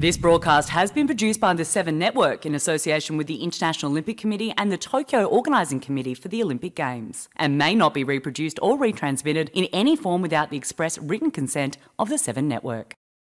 This broadcast has been produced by the Seven Network in association with the International Olympic Committee and the Tokyo Organising Committee for the Olympic Games, and may not be reproduced or retransmitted in any form without the express written consent of the Seven Network.